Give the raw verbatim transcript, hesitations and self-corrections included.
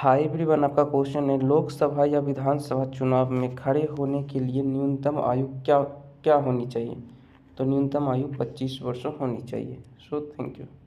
Hi everyone, आपका question है लोकसभा या विधानसभा चुनाव में खड़े होने के लिए न्यूनतम आयु क्या क्या होनी चाहिए। तो न्यूनतम आयु पच्चीस वर्ष होनी चाहिए। So thank you.